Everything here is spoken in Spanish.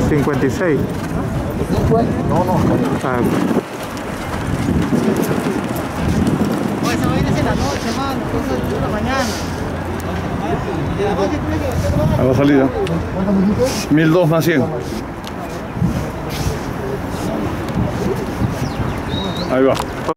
56. No, no. Ah, No, esa vaina es en la noche, mano. Entonces, de la mañana. De la noche tiene que ser. A la salida. 1200 más 100. Ahí va.